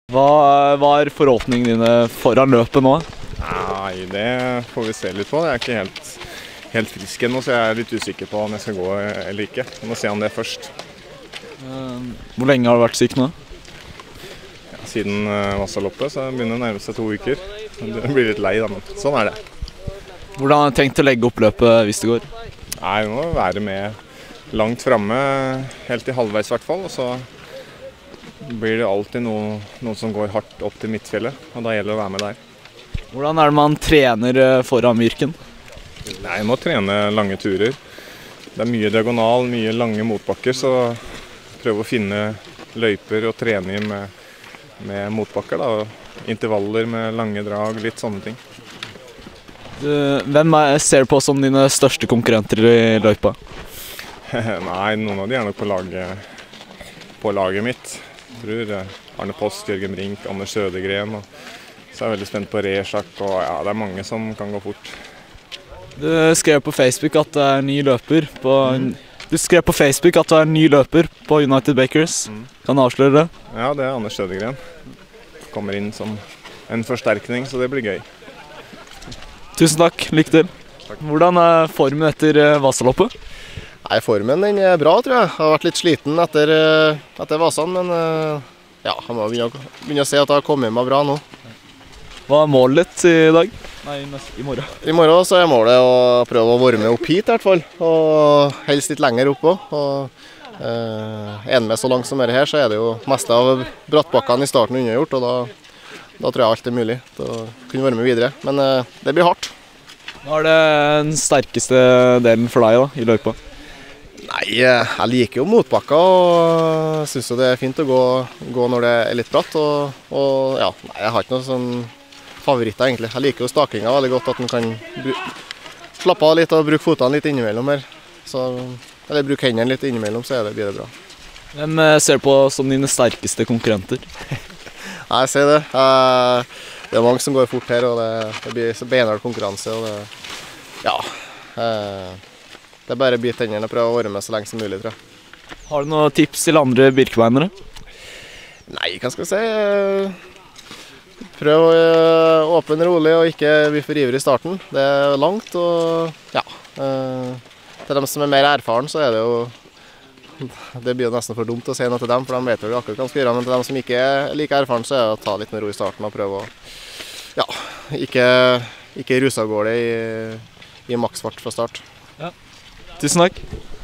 Hva er forhåpningene dine foran løpet nå? Nei, det får vi se litt på. Jeg er ikke helt frisk ennå, så jeg er litt usikker på om jeg skal gå eller ikke. Vi må se om det først. Hvor lenge har du vært syk nå? Ja, siden Vassaloppet så begynner det å nærme seg 2 uker. Det blir litt lei da, men sånn er det. Hvordan har du tenkt å legge opp løpet hvis det går? Nei, vi må være med langt fremme, helt til halvveis i hvert fall. Og så blir det alltid noen som går hardt opp til midtfjellet, og da gjelder det å være med der. Hvordan er det man trener foran Myrken? Nei, jeg må trene lange turer. Det er mye diagonal, mye lange motbakker, så prøve å finne løyper og trene i med motbakker, da, og intervaller med lange drag, litt sånne ting. Hvem ser du på som dine største konkurrenter i løypa? Nei, noen av de er nok på laget mitt. Jeg tror Arne Post, Jørgen Brink, Anders Sødegren, og så er jeg veldig spent på Reshak, og ja, det er mange som kan gå fort. Du skrev på Facebook at du er ny løper på United Bakers. Kan du avsløre det? Ja, det er Anders Sødegren. Kommer inn som en forsterkning, så det blir gøy. Tusen takk, lykke til. Takk. Hvordan er formen etter Vasaloppet? Nei, formen den er bra, tror jeg. Jeg har vært litt sliten etter Vasan, men ja, jeg må begynne å se at jeg har kommet meg bra nå. Hva er målet ditt i dag? Nei, i morgen. I morgen så er målet å prøve å være med opp hit i hvert fall, og helst litt lenger opp også. Og en med så langt som dette her, så er det jo meste av brattbakkene i starten unnagjort, og da tror jeg alt er mulig til å kunne være med videre. Men det blir hardt. Hva er det den sterkeste delen for deg da, i løypa? Nei, jeg liker jo motbakka, og synes jo det er fint å gå når det er litt bratt. Og ja, nei, jeg har ikke noen sånn favoritter egentlig. Jeg liker jo stakinga veldig godt, at man kan slappe av litt og bruke fotene litt innimellom her. Eller bruke hendene litt innimellom, så blir det bra. Hvem ser du på som dine sterkeste konkurrenter? Nei, jeg ser det. Det er mange som går fort her, og det blir så beinhard konkurranse. Og det er bare å bite tennene og prøve å være med så lenge som mulig, tror jeg. Har du noen tips til andre birkebeinere? Nei, hva skal jeg si? Prøv å åpne rolig og ikke bli for ivrig i starten. Det er langt, og ja. Til dem som er mer erfaren, så er det jo det blir jo nesten for dumt å si noe til dem, for de vet jo akkurat hva de skal gjøre. Men til dem som ikke er like erfaren, så er det å ta litt med ro i starten og prøve å ikke ruse av gårde i maksfart fra start. Ja. Tusen takk.